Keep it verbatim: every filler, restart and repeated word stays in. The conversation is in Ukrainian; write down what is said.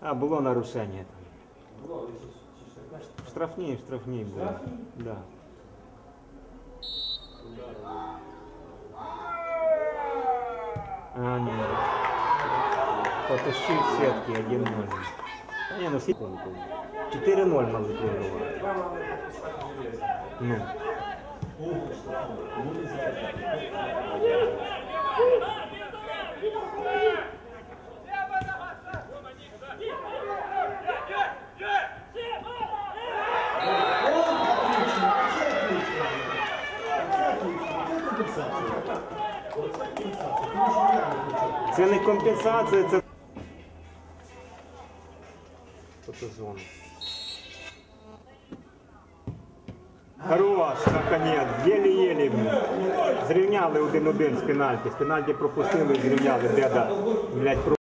А, було нарушення. Штрафні, штрафні, да. Да. А, ні. Потащив сетки один ноль. Не, ну секунду. чотири ноль мали програвати. Ну. Це не компенсація, це фотозона. Хорош, наконець, єлі-єлі. Зрівняли один-один з пенальті. З пенальті пропустили і зрівняли. Деда, блядь,